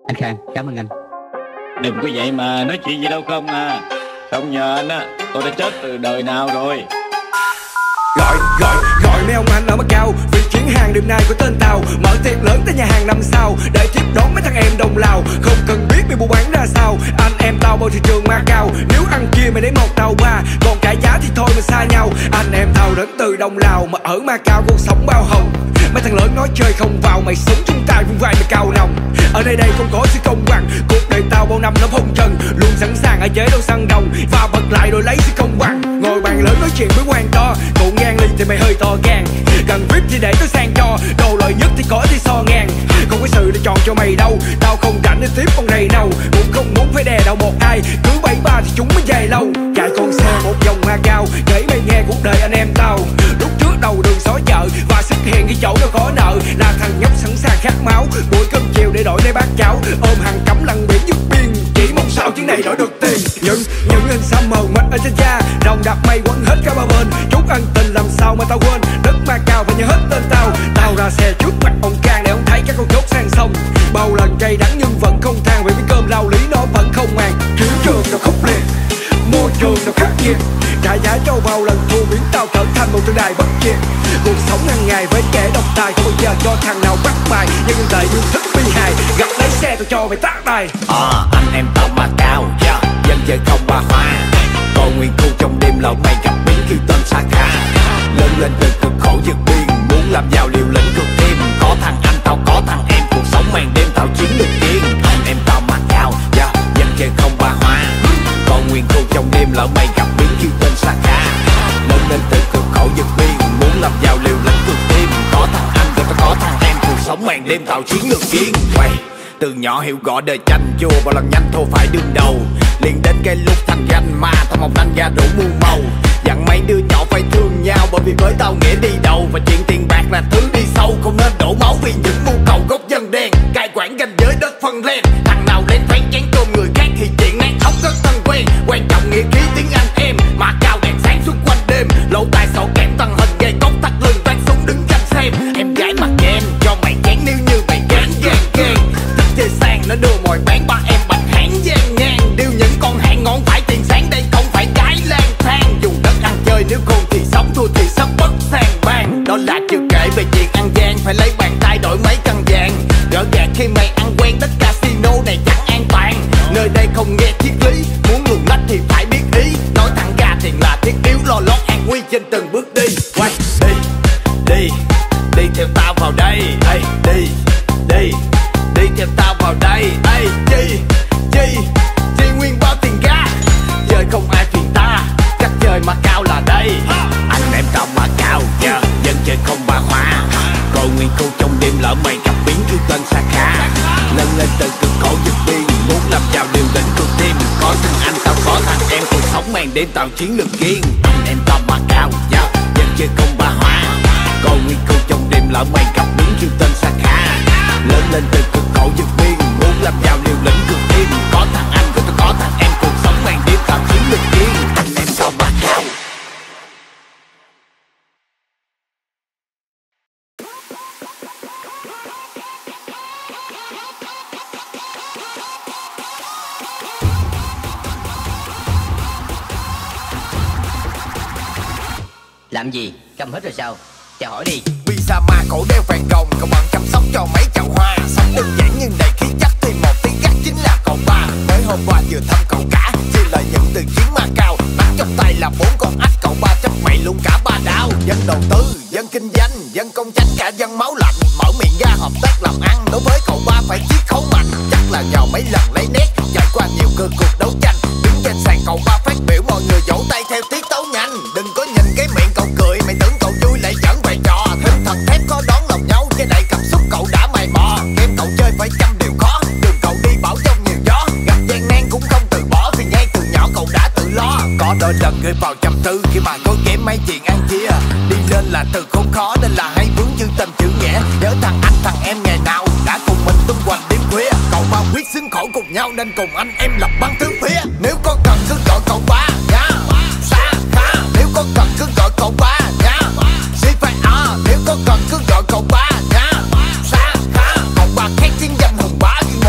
Anh Khang, cảm ơn anh. Đừng có vậy mà nói chuyện gì đâu không à. Không nhờ anh á, tôi đã chết từ đời nào rồi. Gọi mấy ông anh ở Macau, việc chuyến hàng đêm nay của tên tàu. Mở tiệc lớn tới nhà hàng năm sao, để tiếp đón mấy thằng em đồng Lào. Không cần biết bị mua bán ra sao, anh em tao bao thị trường Macau. Nếu ăn chia mày lấy một tàu ba, còn cả giá thì thôi mà xa nhau. Anh em tao đến từ đồng Lào, mà ở Macau cuộc sống bao hồng. Mấy thằng lớn nói chơi không vào, mày sống chung tay vung vai mày cao nòng. Ở nơi đây không có sự công bằng, cuộc đời tao bao năm nó phong trần. Luôn sẵn sàng ở chế đâu săn đồng, và bật lại rồi lấy sự công bằng. Ngồi bàn lớn nói chuyện với quan to, cậu ngang ly thì mày hơi to gan. Cần VIP thì để tao sang cho, đồ lợi nhất thì có thì so ngang. Không có sự để chọn cho mày đâu, tao không rảnh để tiếp con này đâu. Cũng không muốn phải đè đầu một ai, cứ 73 thì chúng mới dài lâu. Chạy con xe một vòng Macau, kể mày nghe cuộc đời anh em tao. Lúc trước đầu đường xó chợ, và xuất hiện cái chỗ đâu có nợ. Là thằng nhóc sẵn sàng khát máu, buổi cơm chiều để đổi lấy bát cháo. Ôm hàng cắm lằn biển dứt biên, chỉ mong sao chuyến này đổi được tiền. Những hình xăm mờ mịt ở trên da, rồng đạp mây quấn hết cả ba bên. Chút ân tình làm sao mà tao quên, đất Macau phải nhớ hết tên tao. Tao ra xe trước mặt ông Cang để ông thấy các con chốt sang sông. Bao lần cay đắng nhưng vẫn không than, vì cái cơm lao lý nó vẫn không màng. Chiến trường nó khốc liệt, môi trường nó khắc nghiệt, trả giá cho vào lần thua biến tao trở thành một tượng đài bất diệt. Cuộc sống hàng ngày với kẻ độc tài, không bao giờ cho thằng nào bắt bài. Nhưng đời yêu thích bi hài, gặp lấy xe tao cho mày tát tài. Anh em tao Macau, dân chơi không ba hoa. Còn nguyên khu trong đêm lộn mày gặp biến kêu tên xa khá. Lớn lên từ cực khổ vượt biên, muốn làm giàu liều lĩnh cực thêm. Có thằng anh tao có thằng em, cuộc sống màn đêm tao chiến được kiên. Anh em tao Macau, dân chơi không ba hoa. Còn nguyên khu trong đêm lộn mày gặp biến kêu tên xa khá. Lớn lên từ cực khổ vượt biên, muốn làm giàu liều lĩnh cực thêm. Có thằng anh rồi tao có thằng em, cuộc sống màn đêm tao chiến được kiên. Từ nhỏ hiểu gõ đời tranh chua, bao lần nhanh thô phải đương đầu. Liền đến cái lúc thành ganh ma, tao một anh ra đủ muôn màu. Dặn mấy đứa nhỏ phải thương nhau, bởi vì với tao nghĩa đi đầu. Và chuyện tiền bạc là thứ đi sâu, không nên đổ máu vì những mưu cầu gốc dân đen. Cai quản ranh giới đất phân len, thằng nào lên thoáng chén cơm người khác thì chuyện nát ốc rất thân quen. Quan trọng nghĩa khí tiếng anh em, mà cao đèn sáng suốt quanh đêm. Lỗ tai sổ kém tân hình gây cốc thắt lưng, toan súng đứng cạnh xem. Em gái mặt em cho mày chén nếu như mày gán gan gan. Chơi sang nó đưa mồi bán ba em bạch hãng gian ngang. Điêu những con hạng ngón phải tiền sáng, đây không phải cái lang thang. Dùng đất ăn chơi nếu khôn thì sống, thua thì sắp bất sang ban. Đó là chưa kể về chuyện ăn gian, phải lấy bàn tay đổi mấy căn vàng. Gỡ gạt khi mày ăn quen đất casino này chẳng an toàn. Nơi đây không nghe triết lý, muốn luồn lách thì phải biết ý. Nói thẳng ra tiền là thiết yếu, lo lót an nguy trên từng bước đi. Quay đi theo tao vào đây. Đi theo tao vào đây. Chi nguyên bao tiền ga, chơi không ai phiền ta, cách chơi Macau là đây. Anh em tao Macau, dân chơi không ba hoa. Coi nguyên khu trong đêm lỡ mày gặp biến kêu tên xa khá. Lên từ cực khổ vượt biên, muốn làm giàu liều lĩnh cực thêm. Có thằng anh tao có thằng em, cuộc sống màn đêm tao chiến lược kiên. Anh em tao Macau, dân chơi không ba hoa. Coi nguyên khu trong đêm lỡ mày gặp biến kêu tên xa khá. Lên từ cực khổ vượt biên, muốn làm giàu liều lĩnh cực thêm. Có thằng anh rồi tao có thằng em, cuộc sống màn đêm tao chiến lược kiên. Anh em tao Macau. Làm gì? Cầm hết rồi sao? Chào hỏi đi. Visa ma cổ đeo vàng rồng, cậu bận chăm sóc cho mấy chậu hoa. Sống đơn giản nhưng đầy khí chất, thì một tiếng gắt chính là cậu ba. Mới hôm qua vừa thăm cậu cả, xin lời nhận từ chuyến Macau. Nắm trong tay là 4 con ếch, cậu ba chấp mày luôn cả 3 đao. Dân đầu tư, dân kinh doanh, dân công chánh, cả dân máu lạnh. Mở miệng ra hợp tác làm ăn, đối với cậu ba phải chiết khấu mạnh. Chắc là vào mấy lần lấy nét, trải qua nhiều cơ cuộc đấu tranh. Đứng trên sàn cậu ba phát biểu, mọi người vỗ tay theo tiết tấu nhanh. Đừng có nhìn cái miệng cậu cười, mày tưởng cậu vui lại dẫn về trò. Thêm thật thép có đón lòng nhau, che đậy cảm xúc cậu đã mày mò. Game cậu chơi phải chăm điều khó, đường cậu đi bảo trong nhiều gió. Gặp gian nan cũng không từ bỏ, vì ngay từ nhỏ cậu đã tự lo. Có đôi lần rơi vào trầm tư khi mà có kém mấy chuyện ăn chia. Đi lên là từ khốn khó, nên là hay vướng như tình chữ nghĩa. Nhớ thằng anh thằng em ngày nào đã cùng mình tung hoành đêm khuya. Cậu ba quyết xứng khổ cùng nhau, nên cùng anh em lập băng tứ phía. Nếu có cần cứ gọi cậu ba nha, xa khá. Nếu có cần cứ gọi cậu ba nha, nếu có cần cứ gọi cậu ba nha, xa khá. Cậu ba khét tiếng danh hùng bá, như một vùng trời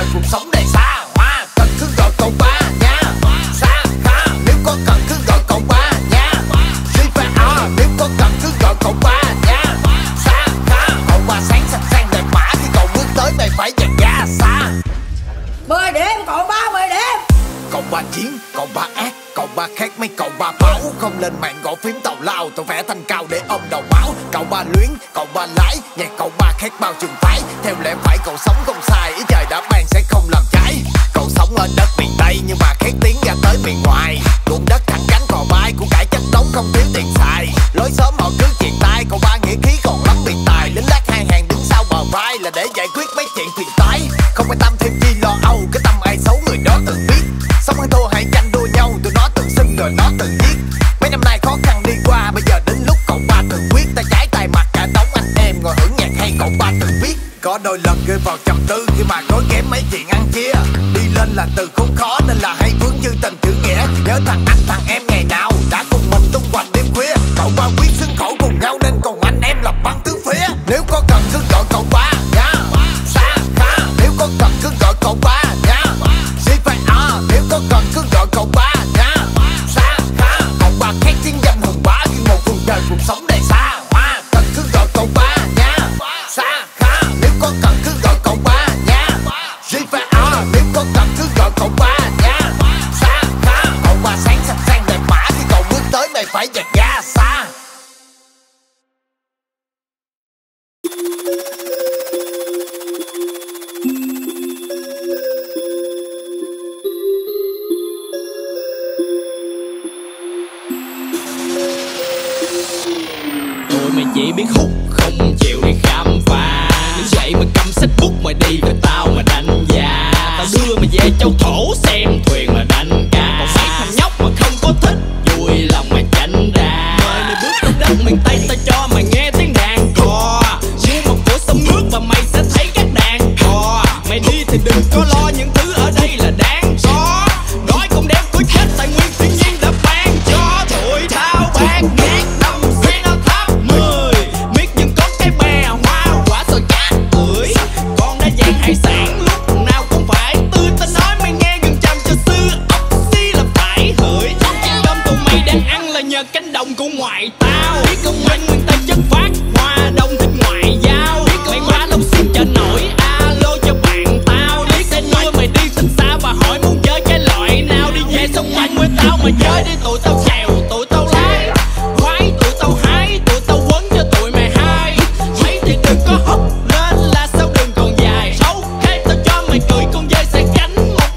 cuộc sống đầy xa hoa. Cần cứ gọi cậu ba nha. Xa ha, nếu có cần cứ gọi cậu ba nha. G.I.A. nếu có cần cứ gọi cậu ba nha. Xa ha, cậu ba sáng sạch sang đẹp mã. Khi cậu bước tới mày phải dàn da xa. 10 điểm cậu ba, 10 điểm. Cậu ba chiến, cậu ba ác, cậu ba khác mấy cậu ba máu. Không lên mạng gõ phím tào lao, tôi vẽ thanh cao để ôm đầu máu. Cậu ba luyến, cậu ba lái, nhạc cậu ba khác bao trường phái. Theo lẽ phải cậu sống không sai, ý trời đã ban sẽ không làm trái. Cậu sống ở đất miền Tây nhưng mà khét tiếng ra tới miền ngoài. Ruộng đất thẳng cánh cò bay, của cải chất đống không thiếu tiền xài. Lối xóm họ cứ triền tay, cậu ba nghĩa khí còn lắm tiền tài. Lính lát hai hàng đứng sau bờ vai là để giải quyết mấy chuyện phiền toái. Không quan tâm thêm chi lo âu, cái tâm ai xấu người đó tự biết. Sống ăn thua hay tranh đua nhau, tụi nó tự xưng rồi nó tự giết. Mấy năm nay khó khăn đi qua, bây giờ đến lúc cậu ba tự quyết. Tay trái tay mặt cả đống anh em ngồi hưởng nhạc hay cậu ba tự viết. Có đôi lần rơi vào trầm tư khi mà gói ghém mấy chuyện ăn chia. Đi lên là từ khốn khó nên là hay vướng như tình chữ nghĩa. Nhớ thằng anh thằng em ngày nào đã cùng mình tung hoành đêm khuya. Cậu ba quyết xứng khổ cùng nhau nên còn anh em lập băng tứ phía. Nếu có cần cứ gọi cậu ba nha. Xa ha, nếu có cần cứ gọi cậu ba nha. G.I.A. nếu có cần cứ gọi cậu ba nha. Xa ha, cậu ba khác tiếng danh hùng bá. Khi một vùng trời cuộc sống đầy xa hoa. Cần cứ gọi cậu ba nha. Xa ha, nếu có cần cứ gọi cậu ba nha. G.I.A. nếu có cần cứ gọi cậu ba nha. Xa ha, cậu ba sáng sạch sang đẹp mã. Khi cậu bước tới mày phải dạt ga xa. Tụi mày chỉ biết hút không chịu đi khám phá. Đứng dậy mà cầm sách bút mày đi với tao mà đánh giá. Tao đưa mày về châu thổ xem thuyền mà đánh cá. Còn mấy thằng nhóc mà không có thích vui lòng mày tránh ra. Mời mày bước tới đất miền Tây tao cho mày nghe tiếng đàn cò. Mua một của sông nước và mày sẽ thấy các đàn cò. Mày đi thì đừng có lo những thứ ở đây là đáng có. Nói không đeo có chết tài nguyên thiên nhiên đã ban cho. Tụi tao bát ngát năm xuyên nó thấp 10. Biết nhưng có cái bè hoa quả sồi cá ơi. Con đã dạng hải sản lúc nào cũng phải tươi. Tao nói mày nghe gần trăm cho xưa ốc xí là phải hửi. Chiếc cơm tụi mày đang ăn là nhờ cánh đồng của ngoại tao. Biết không anh nguyên tây chất phát hoa đông thích ngoại giao. Mày quá lâu xin cho nổi alo cho bạn tao. Đi xe nuôi mày đi thật xa và hỏi muốn chơi cái loại nào. Đi về sông Manh với tao mà chơi đi. Tụi tao chèo, tụi tao lái khoái, tụi tao hái, tụi tao quấn cho tụi mày hai. Thấy thì đừng có hất lên là sao đừng còn dài. Sâu hay tao cho mày cười con dơi sẽ cánh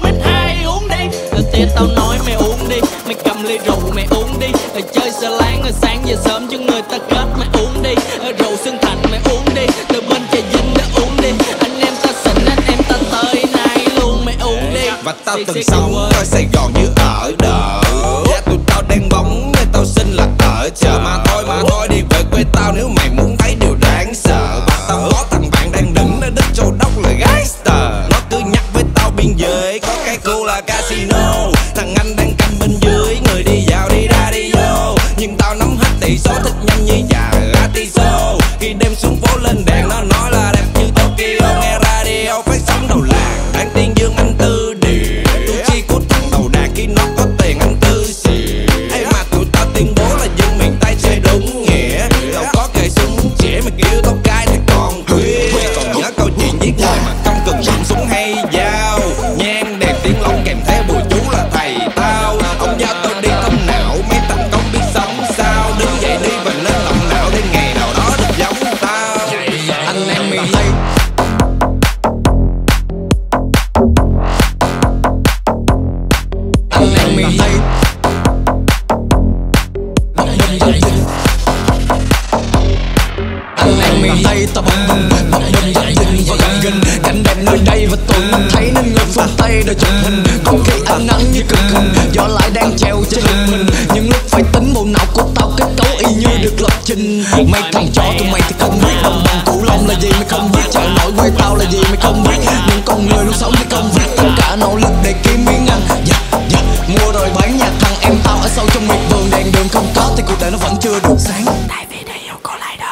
1m2 uống đi. Thì tao nói mày uống đi. Mày cầm ly rượu mày uống đi. Chơi xà láng rồi sáng về sớm cho người ta kết mày uống đi. Rượu Xuân Thành mày uống đi. Từ bên Trà Vinh đã uống đi. Anh em ta xịn anh em ta tới nay luôn mày uống đi. Và tao từng sống ở Sài Gòn như ở đợ. Và tụi tao đang bóng nên tao xin là ở chợ. Mà thôi đi về quê tao nếu mày muốn thấy điều đáng sợ. Và tao có thằng bạn đang đứng ở đích Châu Đốc là gangster. Nó cứ nhắc với tao biên giới có cái khu là casino. Thằng anh đang canh bên dưới người đi vào đi ra đi vô. Nhưng tao nắm hết tỷ số thích nhanh như già Atiso. Khi đêm xuống phố lên đèn nó nói là đẹp như Tokyo. Nghe radio phát sóng đầu làng đang tiên dương anh Tư Điền. Tôi chi của thằng đầu đàn khi nó có tiền anh Tư xì. Ê mà tụi tao tuyên bố là dân miền Tây chơi đúng nghĩa. Đâu có cây súng trẻ mà kêu tao cay thì còn khuya. Còn nhớ câu chuyện giết người mà không cần dùng súng hay dao. Nhang đèn tiếng lóng kèm theo bùi chú là thầy tao. Ông giao tao đi thông não mấy thằng không biết sống sao. Đứng dậy đi và nên động não để ngày nào đó được giống tao. Anh em miền Tây. Anh em miền Tây. Anh em miền Tây ta bấm bấm dinh và gần gần cảnh đẹp nơi đây và tụi mình thấy nên người phương Tây đã chụp hình. Không khí ánh nắng như cực hình, gió lại đang treo trên lưng mình. Nhưng lúc phải tính bộ não của tao kết cấu y như được lập trình. Mấy thằng chó tụi mày thì không biết đồng bằng Cửu Long là gì mày không biết. Chợ nổi quê tao là gì mày không biết. Nhưng con người luôn sống thì không biết tất cả nỗ lực để kiếm miếng ăn. Mua rồi bán nhà thằng em tao ở sâu trong miệt vườn. Đèn đường không có thì cuộc đời nó vẫn chưa được sáng. Tại vì đây yêu có lại đó.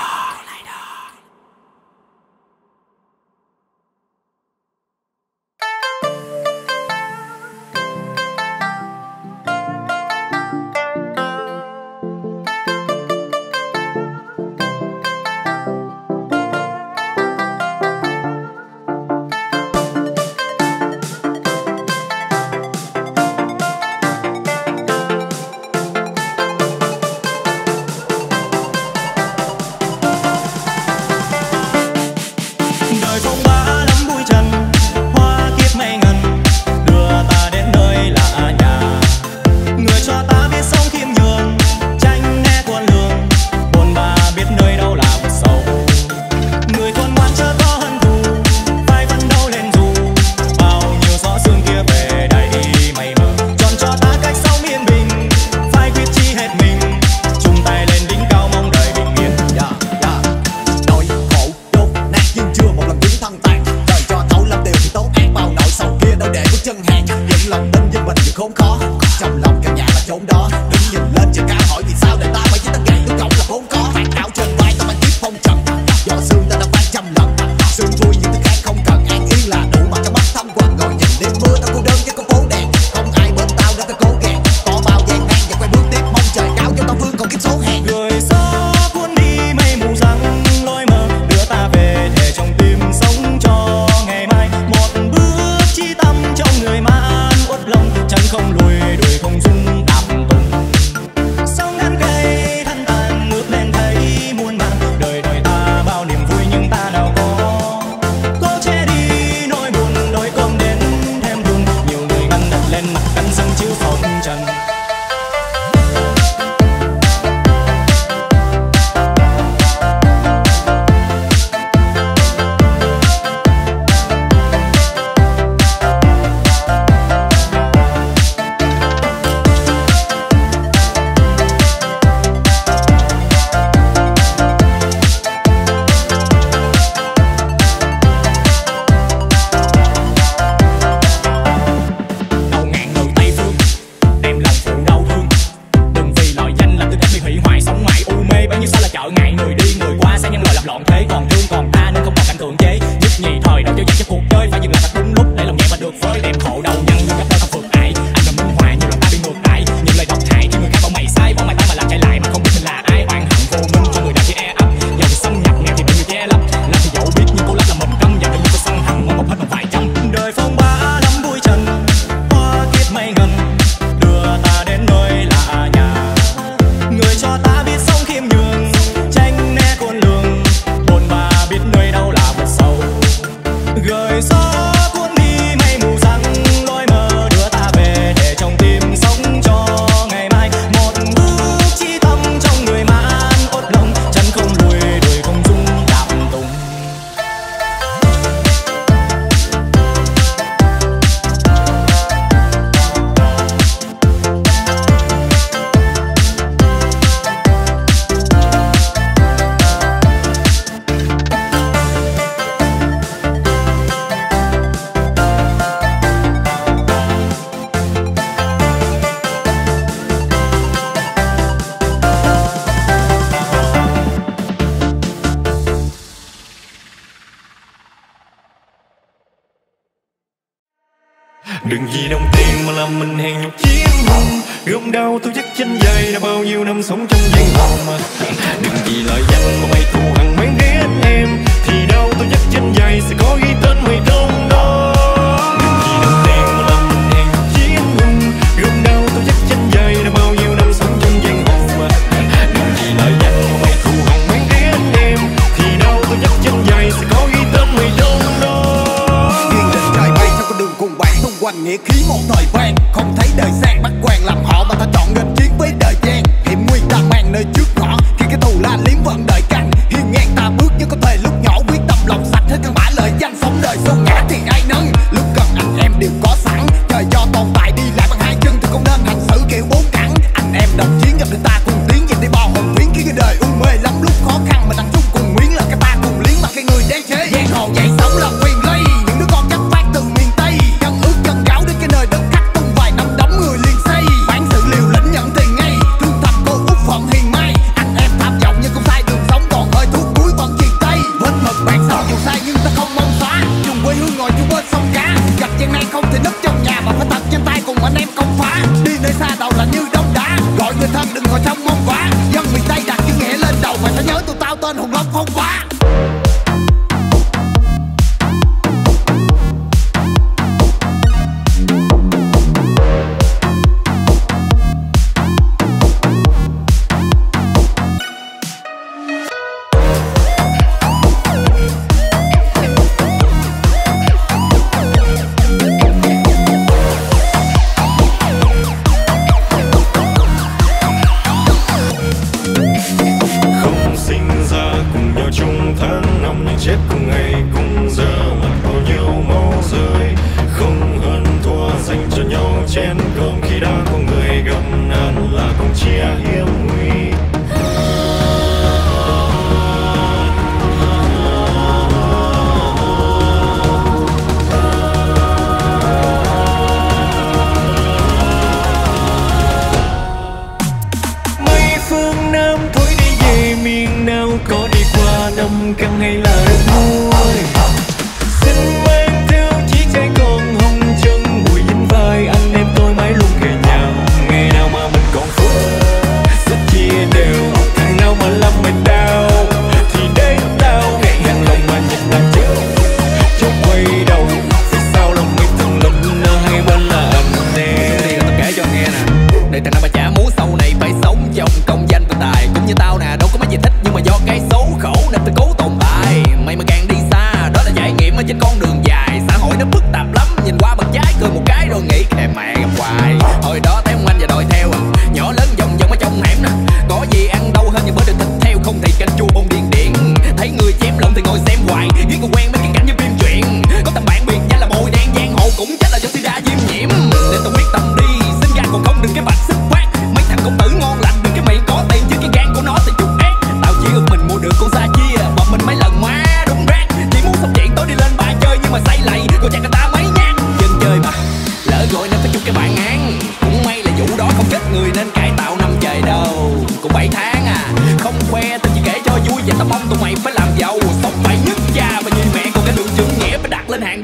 sự khốn khó. Trong lòng căn nhà là chốn đó, đứng nhìn lên trên cao hỏi vì sao đời ta phải với tất cả nước cộng là vốn có. Vạt áo trên vai ta mang kiếp phong trần, gió sương ta đã vang trăm lần. Sương vui những thứ khác không cần, an yên là đủ mà cho mắt thâm quần. Ngồi nhìn đêm mưa ta cô đơn với con phố đèn, không ai bên tao đã ta cố gắng. Có bao gian nan và quay bước tiếp, mong trời cao cho tao vương còn kiếp số hẹn. Người gió cuốn đi mây mù răng lối mờ, đưa ta về để trong tim sống cho ngày mai. Một bước chi tâm trong người man uất lòng, chân không lùi đuổi không dung đạp tung. Sóng ngàn cây thân tàn ngước lên thấy muôn màng, đời đời ta bao niềm vui nhưng ta nào có. Cố che đi nỗi buồn đôi cơm đến thêm buồn, nhiều người ngăn đặt lên mặt cắn răng chịu phong trần. Ngày người đi người qua sẽ nhân lời làm loạn thế, còn thương còn ta nên không còn cảnh tượng chế. Nhất nhì thời đâu cho dạy cho cuộc chơi, phải dừng lại thật đúng lúc để lòng nhẹ và được với đẹp khổ đầu nhân nhưng gặp tôi không phượt ai. Anh là minh họa nhiều lần ta bị ngược lại, những lời độc hại khi người khác bảo mày sai, bảo mày ta mà làm chạy lại mà không biết mình là ai. Oan hận vô minh cho người nào chỉ e ấp, giàu thì xâm nhập nghèo thì bị người che lấp. Làm thì dẫu biết nhưng cô lắm là mình câm, và đừng như tôi sân hận mà một hết một vài trăm. Đời phong ba lắm vui trần, hoa kiếp mây ngần đưa ta đến nơi lạ nhà. Người cho ta biết sống khiêm nhường, tranh né khôn lường, buồn bà biết nơi đâu là vực sâu. Gợi gió cuốn đi mây mù răng lối mờ, đưa ta về để trong tim sống cho ngày mai. Một bước chi tâm trong người man uất lòng, chân không lùi đuổi không dung đạp tung. Đừng vì đồng tiền mà làm mình hèn nhục chiến hùng, gom đau tôi dắt chân dài đã bao nhiêu năm sống trong giang hồ. Đừng vì lợi danh mà mày thù hằn mấy ghét em, thì đâu tôi dắt chân dài sẽ có ghi tên mày trong đó. Đừng vì đồng tiền mà làm mình hèn nhục chiến hùng, gom đau tôi dắt chân dài đã bao nhiêu năm sống trong giang hồ. Đừng vì lợi danh mà mày thù hằn mấy ghét em, thì đâu tôi dắt chân dài sẽ có ghi tên mày trong đó. Nghiêng lên trời bay theo con đường cùng bạn tung quanh nghĩa khí một thời vang, không thấy đời sang bắt quan làm họ mà ta chọn nghênh chiến với đời gian. Hiểm nguy ta mang nơi trước ngõ, khi cái thù la liếm vẫn đợi căng. Hiên ngang ta bước như có thể lúc nhỏ, quyết tâm lòng sạch hết căn bã lời danh. Sống đời xô ngã thì ai nâng, lúc cần anh em đều có sẵn. Trời do tồn tại đi lại bằng hai chân thì không nên hành xử kiểu bốn cẳng. Anh em đồng chiến gặp được ta cùng tiến về đi bò hồn tuyến, khi cái đời u mê lắm lúc khó khăn mà thằng chung cùng miếng là cái ta cùng liếng mà cái người đáng chế. Giang hồ dậy sống là quyền lây, những đứa con chất phát từ miền Tây, chân ướt chân gáo đến cái nơi đất khách tung vài năm đóng người liền xây. Bản sự liều lĩnh nhận tiền ngay, thương thầm cô út phận hiền mai. Anh em tham vọng nhưng không sai đường sống, còn hơi thuốc cuối còn chia tay. Vết mực bạc sau dù sai nhưng ta không mong xóa, chung quê hương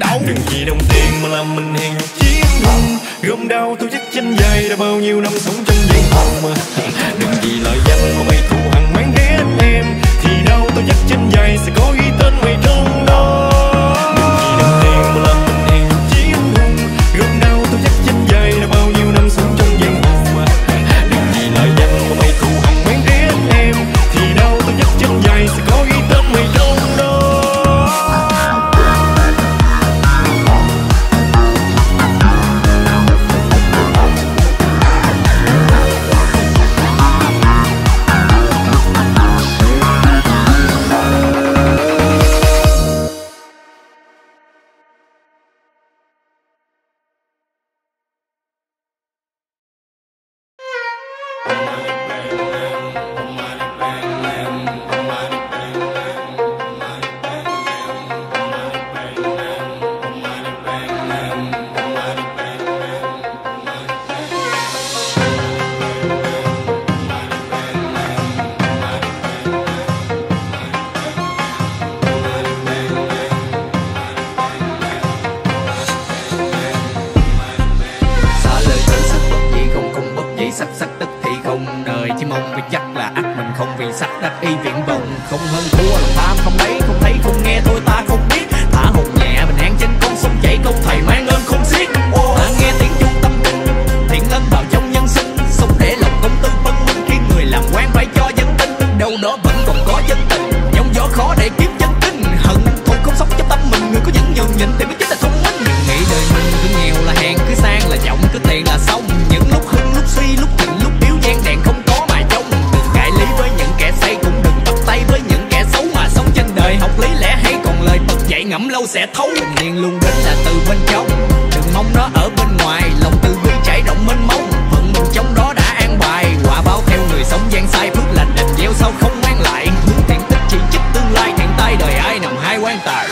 đâu. Đừng vì đồng tiền mà làm mình hèn nhát chiến hùng, gom đau tôi chắc chân dài đã bao nhiêu năm sống trong giang hồ. Đừng vì lợi danh mà mày thù hằn mang ghét em, thì đâu tôi chắc chân dài sẽ có ghi tên mày trong đó. Đừng vì đồng tiền mà làm mình hèn nhát chiến hùng, gom đau tôi chắc chân dài đã bao nhiêu năm sống trong giang hồ. Đừng vì lợi danh mà mày thù hằn mang ghét em, thì đâu tôi chắc chân dài sẽ có ghi tên mày trong đó. Sắc sắc tức thì không đời chỉ mong vì chắc là ắt mình không vì sắc đắc y viện vọng không hơn thua lòng tham không lấy không thấy không nghe tôi ta không biết thả hồn nhẹ bình an trên con sông chảy câu thầy mang ơn không xiết ta nghe tiếng chung tâm tình thiện ân vào trong nhân sinh sống để lòng công tư phân minh khi người làm quan phải cho dân tin đâu đó vẫn còn có dân tình giông gió khó để kiếm chân kinh hận thù không sống trong tâm mình người có những nhường nhịn thì mới chính là thông minh nghĩ đời mình cứ nghèo là hèn cứ sang là giọng cứ tiền là xong những lúc hưng lúc suy lúc thịnh lúc yếu gian đèn không có mà trông đừng cãi lý với những kẻ say cũng đừng bắt tay với những kẻ xấu mà sống trên đời học lý lẽ hay còn lời Phật dạy ngẫm lâu sẽ thấu tình niên luôn đến là từ bên trong đừng mong nó ở bên ngoài lòng từ bi trải rộng mênh mông phận mình trong đó đã an bài quả báo theo người sống gian sai phước lành định gieo sau không mang lại hướng thiện tích chỉ trích tương lai thiện tay đời ai nằm hai quan tài.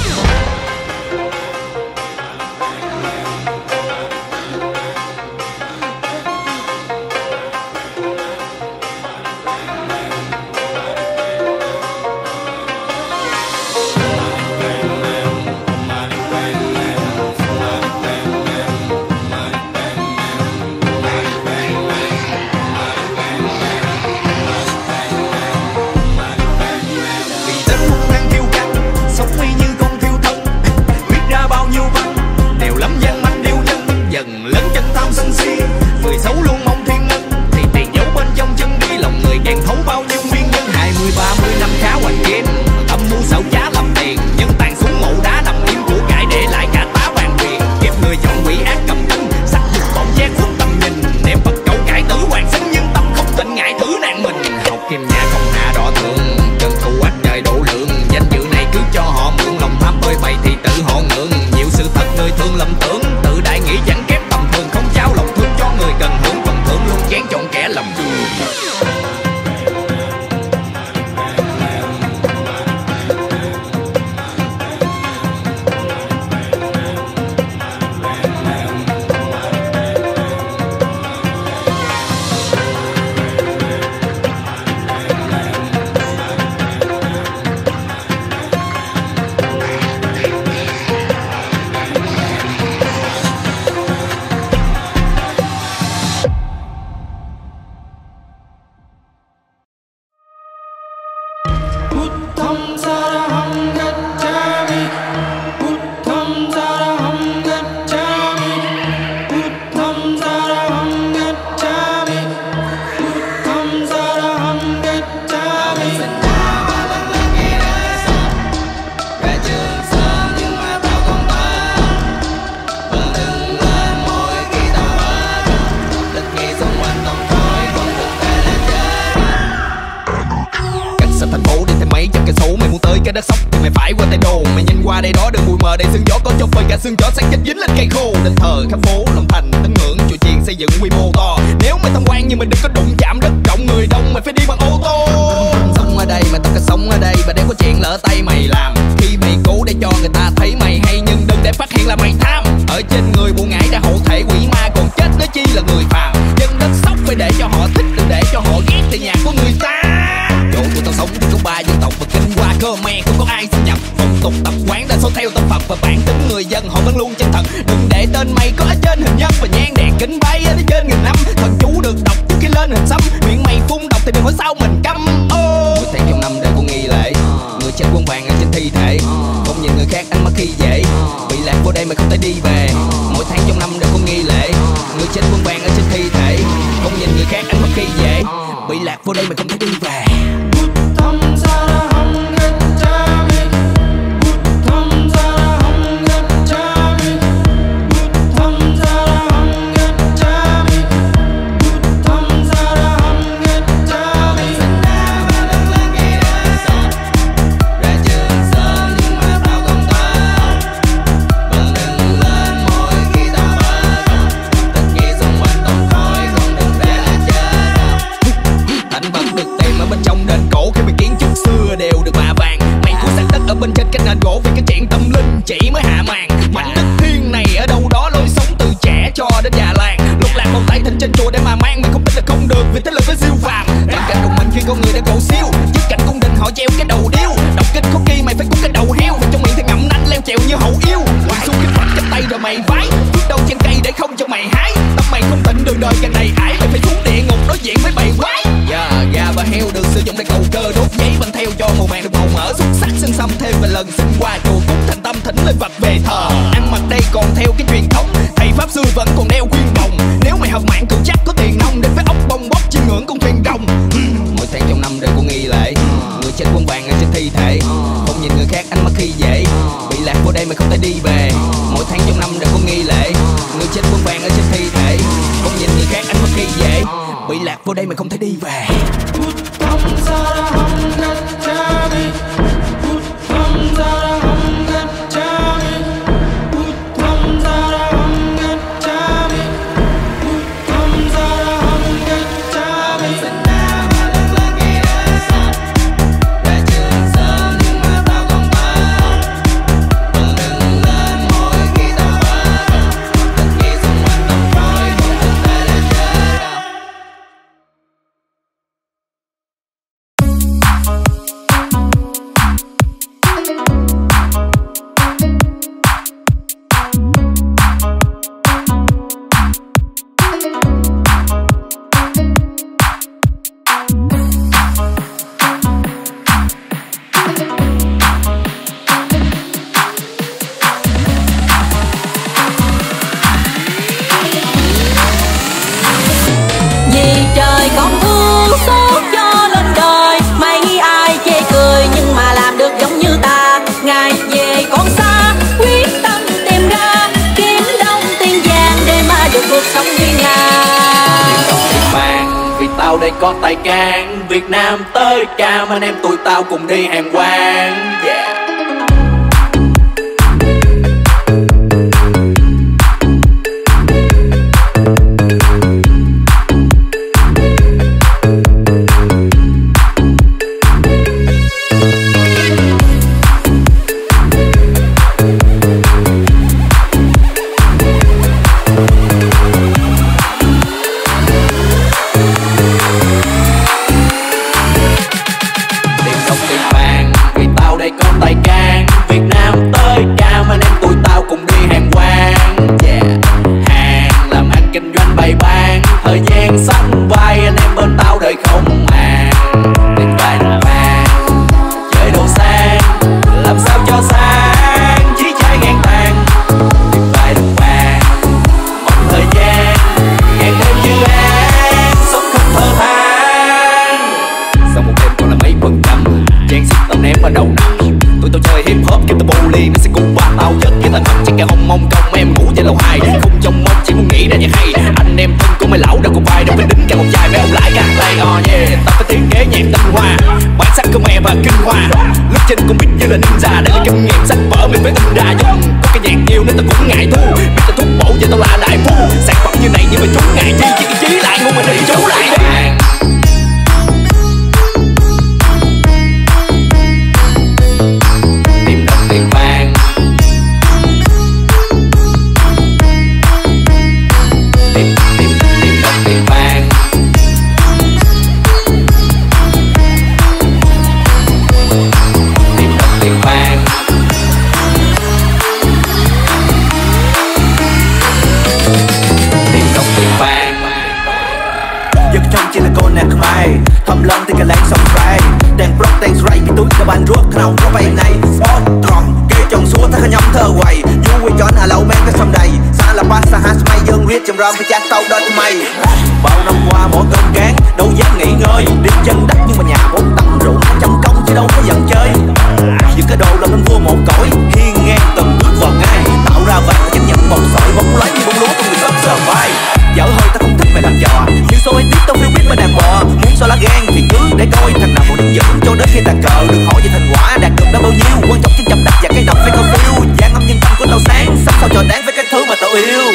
Dần lớn chân tham sân si người xấu luôn mong thiên ngân thì tiền giấu bên trong chân đi lòng người càng thấu bao nhiêu nguyên nhân 20-30 năm khá hoành kiếm âm mưu xảo trá làm tiền nhưng tàn xuống mộ đá nằm im của cải để lại cả tá vàng quyền kiếp người chọn quỷ ác cầm tinh sắc dục bóng che khuất tầm nhìn niệm Phật cầu cải tử hoàng sinh nhưng tâm không tỉnh ngại thử nạn mình học kim nhà không hạ đỏ thượng cần thù ác trời độ lượng danh dự này cứ cho họ mượn lòng tham tôi bày thì tự họ ngượng nhiều sự thật người thương lầm tưởng tự đại nghĩ chẳng kém tầm thường không trao lòng thương cho người cần hưởng phần thưởng luôn chán chọn kẻ lầm cái đất sóc thì mày phải qua tay đồ mày nhanh qua đây đó đừng bụi mờ đầy sương gió có cho phơi cả xương chó sáng chết dính lên cây khô đền thờ khắp phố lòng thành tín ngưỡng chùa chiền xây dựng quy mô to nếu mày tham quan nhưng mày đừng có đụng chạm đất rộng người đông mày phải đi bằng ô tô sống ở đây mà tao cả sống ở đây và để có chuyện lỡ tay mày làm khi mày cố để cho người ta thấy mày hay nhưng đừng để phát hiện là mày tham ở trên người bộ ngải đã hộ thể quỷ ma còn chết nói chi là người phàm dân đất sóc phải để cho họ thích đừng để cho họ ghét thì nhà của người ta chỗ tụi tao sống thì có 3 dân tộc và kinh qua Khmer không có ai xâm nhập phong tục tập quán đã số theo tâm Phật và bản tính người dân dân họ vẫn luôn chân thật. Đừng để tên mày có ở trên hình nhân và nhang đèn kính bay ở trên nghìn năm. Thần chú được đọc trước khi lên hình xăm, miệng mày phun độc thì đừng hỏi sao mình câm. Mỗi tháng trong năm đều có nghi lễ, người chết quân vàng ở trên thi thể. Không nhìn người khác ánh mắt khi dễ, bị lạc vô đây mà không thể đi về. Mỗi tháng trong năm đều có nghi lễ, người chết quân vàng ở trên thi thể. Không nhìn người khác ánh mắt khi dễ, bị lạc vô đây mà không thể đi về. Bên trên cái nền gỗ vì cái chuyện tâm linh chỉ mới hạ màn. Mảnh đất thiên này ở đâu đó lối sống từ trẻ cho đến già làng. Lúc làm một tay thịnh trên chùa để mà mang, mình không tin là không được vì thế lực với siêu phàm. Trên cảnh đồng minh khi con người đã cầu siêu, trước cảnh cung đình họ treo cái đầu điêu. Đọc kinh khúc ghi mày phải cuốn cái đầu heo, vì trong miệng thì ngậm nanh leo trèo như hậu yêu. Quỳ xuống cái phật chắp tay rồi mày vái, bước đầu trên cây để không cho mày hái. Tâm mày không tịnh đường đời càng đầy ải, mày phải xuống địa ngục đối diện với bầy quái. Gà và heo được sử dụng để cầu cơ, đốt giấy bằng theo cho màu vàng được màu mỡ. Xúc sắc xinh xăm thêm vài lần xin qua chùa cúng thành tâm thỉnh lên Phật về thờ. Ăn mặc đây còn theo cái truyền thống, thầy pháp sư vẫn còn đeo khuyên bồng. Nếu mày học mạng cường chắc có tiền nông, đến với ốc bông bóc chiêm ngưỡng con thuyền rồng. Mỗi tháng trong năm đều có nghi lễ, người chết quân vàng ở trên thi thể. Không nhìn người khác ánh mắt khi dễ, bị lạc vô đây mà không thể đi về. Mỗi tháng trong năm đều có nghi lễ, người chết quân vàng ở trên thi thể. Không nhìn người khác ánh mắt khi dễ, bị lạc vô đây mà không thể đi về. Đây có tay can Việt Nam tới Cam, anh em tụi tao cùng đi hàng quán. Yeah. Thời gian xanh vai anh em bên tao đời không màng. Tiền vàng vàng chơi đồ sang, làm sao cho sang chỉ trai ngang tàn. Tiền vàng mong thời gian ngày thêm như an, sống không thơ than. Sau một đêm còn là mấy phần trăm, chen xích tao ném vào đầu năm. Tụi tao chơi hip hop kiếm tao bô ly, nó sẽ cùng qua tao chất cái tao nằm trên cái hông mong công em ngủ trên lầu 2. Không trong mong chỉ muốn nghĩ ra nhạc hay, anh em thân của mấy lão đâu cùng vai đâu phải đính cả một chai mấy ông lái càng tay. Yeah, tao phải thiết kế nhạc tinh hoa, bản sắc của mẹ và kinh hoa. Lúc trên cũng biết như là ninja, đây là kinh nghiệm sách vở mình phải in ra dùng. Có cái nhạc yêu nên tao cũng ngại thu, biết tao thuốc bổ giờ tao là đại phu. Sản phẩm như này nhưng mà chú ngại chi, chỉ cái chí lại ngu mà đi chú lại đi. Tìm đồng tiền vàng, tìm đồng tiền vàng. Tìm đồng tiền vàng. nồng có bay này sport tròn kê trồng xuống thắt nhóm thơ quầy du quay chọn hà lâu men cái sông đầy xa là ba xa hát may dân riết chầm rơm phải chát tàu đó mày bao năm qua mỗi công cán đâu dám nghỉ ngơi đi chân đất nhưng mà nhà 4 tầng rượu 200 công chứ đâu có dần chơi giữ cái đồ là mình vua một cõi hiên ngang từng bước vào ngay tạo ra vàng và chấp nhận một sỏi bóng lấy như bóng lúa trong người sắp sờ vai dở hơi ta không thích mày làm trò nhưng số ấy tiếp tao phiêu biết mày đàn bò muốn so lá gan thì cứ để coi thằng nào còn đứng vững cho đến khi tàn cờ đừng hỏi về thành quả đạt được đã bao nhiêu quan trọng chính chậm đắt và cái đập phải cao siêu gian âm nhân tâm của tao sáng sắp sao cho đáng với cái thứ mà tao yêu.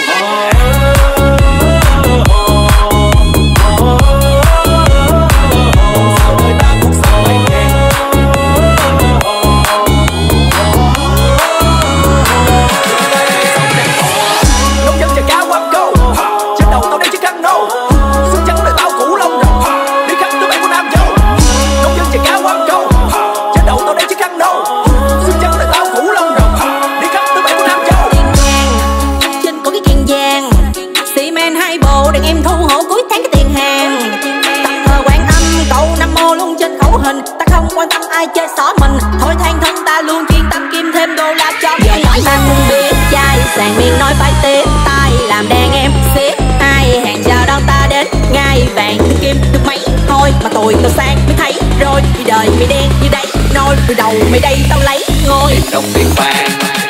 Ta không quan tâm ai chơi xỏ mình thôi than thân ta luôn chuyên tâm kim thêm đô la cho giờ nói ta không biết trai sàn miệng nói phải tiếp tay làm đàn em xiết ai hẹn chờ đón ta đến ngai vàng kim được mấy thôi mà tụi tao sang mới thấy rồi vì đời mày đen như đây nôi từ đầu mày đây tao lấy ngôi đồng tiền vàng.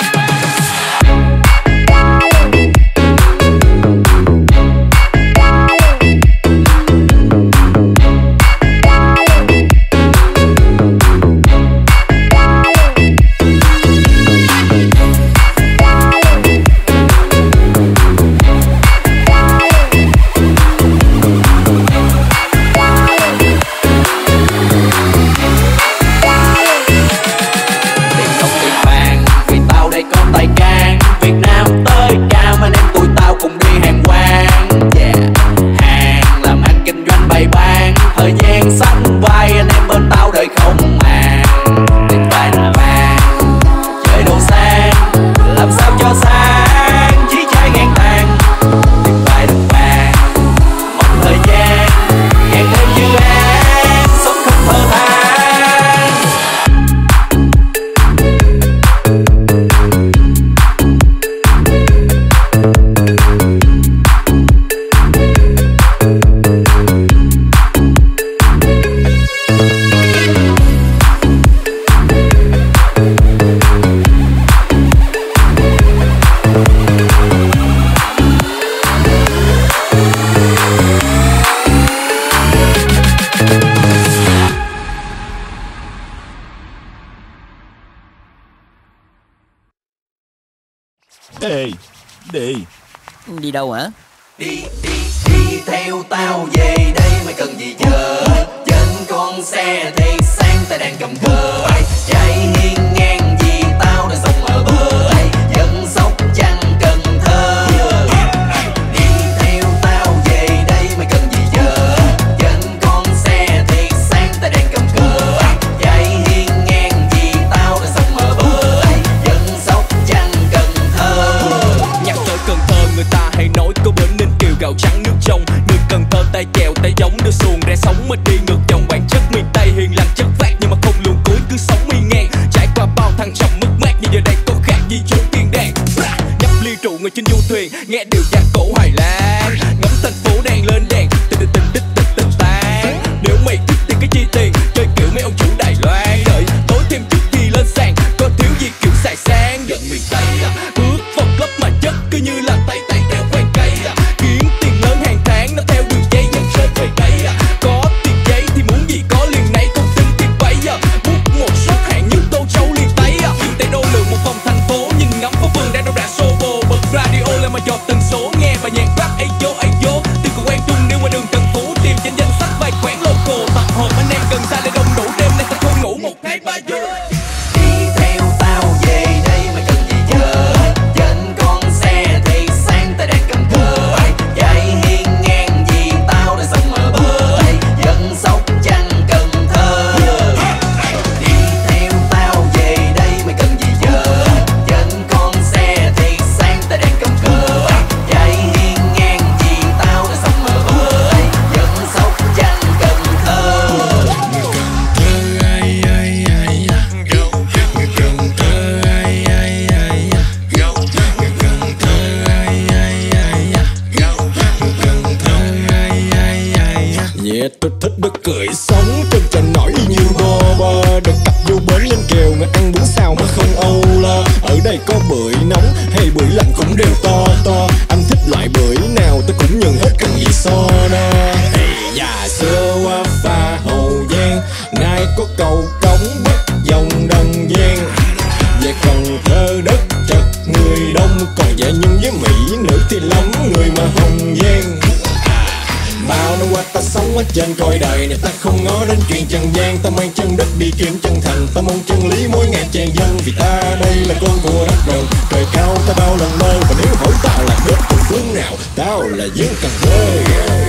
Ê, đi. Đi đâu hả? Đi theo tao về đây mày cần gì giờ trên con xe thì sang ta đang cầm cờ chạy hiên ngang vì tao đã sống ở bờ dân Sóc Trăng Cần Thơ. Đi theo tao về đây mày cần gì giờ trên con xe thì sang ta đang cầm cờ chạy hiên ngang vì tao đã sống ở bờ dân Sóc Trăng Cần Thơ. Nhắc tới Cần Thơ người ta hay nói có bến Ninh Kiều gạo trắng nước trong người Cần Thơ tay chèo tay giống đưa xuồng ra sống mà đi ngược dòng bản chất miền Tây hiền lành chất phác nhưng mà không luồn cuối cứ sống y ngang trải qua bao thăng trầm mất mát nhưng giờ đây có khác gì chốn tiền đàn nhấp ly rượu ngồi trên du thuyền nghe điều nhạc cổ Hoài Lan ngắm thành phố đang lên đèn tình tan nếu mày thích thì cái chi tiền chơi kiểu mấy ông chủ Đài Loan đợi tối thêm chút gì lên sàn có thiếu gì kiểu xài sang giận miền Tây bước vào club mà chất cứ như là tay đeo quen cây kiếm tiền lớn hàng tháng nó theo đường dây nhân rơi về đây có tiền giấy thì muốn gì có liền nấy không tin tiền vay bút một suất hàng như Tô Châu liền tay tay đô lượng một vòng thành phố nhìn ngắm phố phường đang đâu đã xô bồ bật radio lên mà dò tần số nghe bài nhạc rap ấy vô tìm của quen chung nếu qua đường Trần Phú tìm trên danh sách vài quán local tập hợp anh em cần xa để đông đủ đêm nay ta không ngủ 1, 2, 3 vô. Đi theo tao về đây mày cần gì giờ trên con xe thì sang ta đang cầm cờ chạy hiên ngang vì tao đã sống ở bờ dân Sóc Trăng Cần Thơ. Đi theo tao về đây mày cần gì giờ trên con xe thì sang ta đang cầm cờ chạy hiên có bưởi nóng hay bưởi lạnh cũng đều to to. Anh thích loại bưởi nào tôi cũng nhận hết, cần gì so đo. Hey, già xưa qua pha Hậu Giang, nay có cầu cống bắc dòng Đồng Giang. Về Cần Thơ đất chật người đông, còn về nhưng với Mỹ nữ thì lắm người mà Hồng Giang. Bao năm qua ta sống ở trên cõi đời này, ta không ngó đến chuyện trần gian. Ta mang chân đất đi kiếm chân thành, ta mong chân lý mỗi ngày tràn dâng. Vì ta đây là con của đất rừng, trời cao ta bao lần mơ. Và nếu hỏi tao là đất từ phương nào, tao là dân Cần Thơ.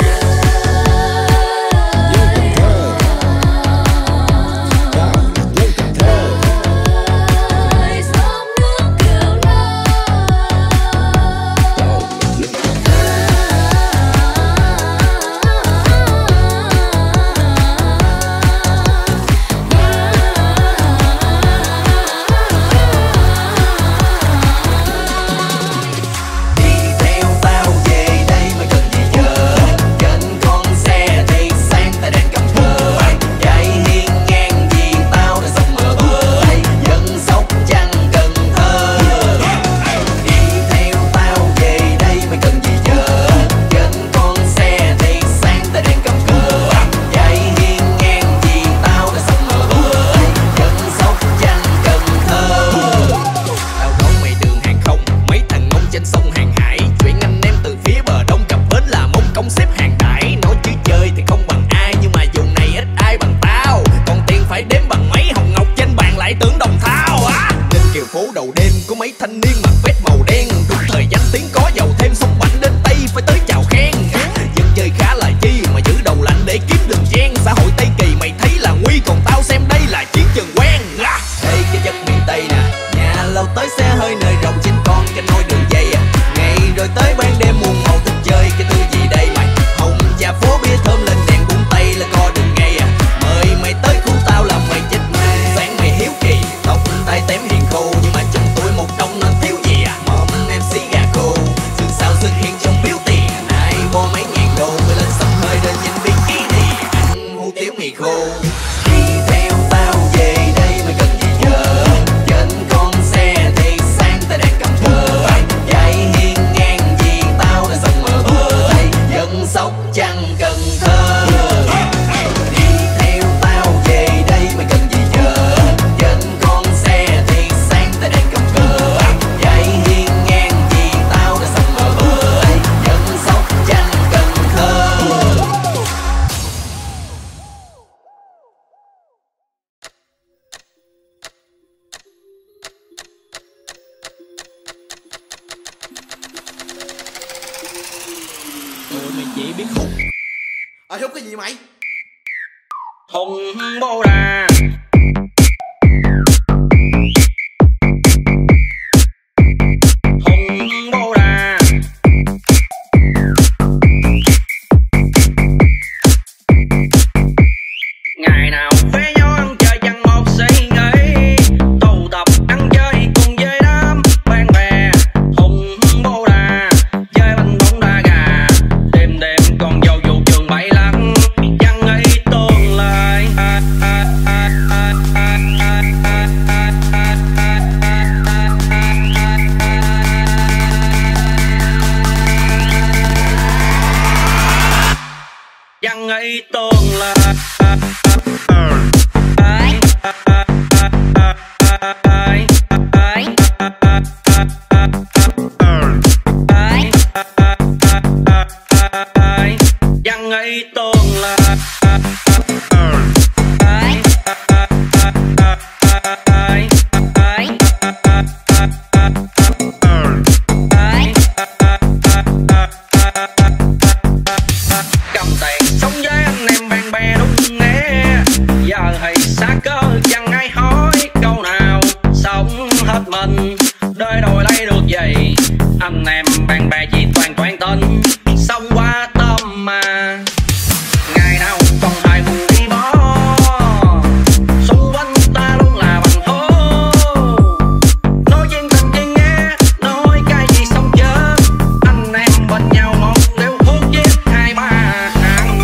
Hút cái gì mày? Hùng bô đà. Hùng bô đà. Ngày nào phé nhau ăn chơi chẳng một suy nghĩ, tụ tập ăn chơi cùng với đám bạn bè. Hùng bô đà, chơi banh bóng đá gà, đêm đêm còn vô vụ trường bậy lắm, chẳng nghĩ tương lai. Chẳng nghĩ tương lai. Chẳng nghĩ tương lai. Cầm tiền sống với anh em bạn bè đúng nghe, giờ thì xa cơ chẳng ai hỏi câu nào. Sống hết mình đời đòi lấy được gì, anh em bạn bè chỉ toàn tình, sống qua tâm mà. Ngày nào còn hai buồn đi bỏ, xung quanh ta luôn là bằng thố. Nói chuyện tình chỉ nghe, nói cái gì sống chết. Anh em bên nhau một đều thuốc giết hai ba hàng.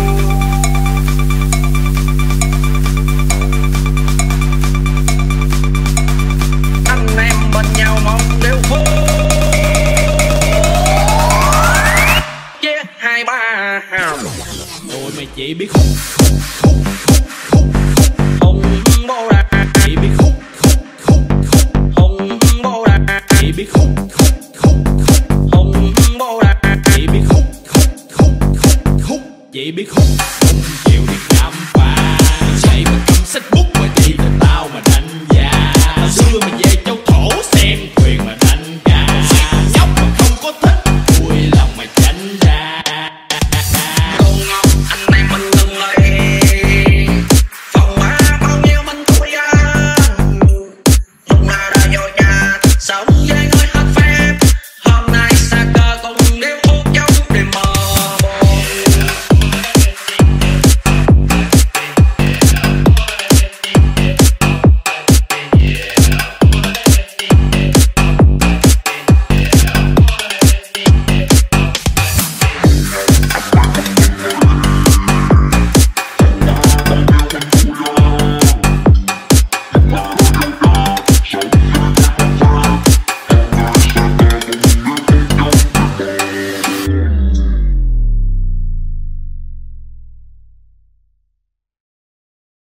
Anh em bên nhau một Tụi mày chỉ biết hút hông bô ra, chỉ biết hút hông bô ra, chỉ biết hút hông bô ra, chỉ biết hút chỉ biết hút.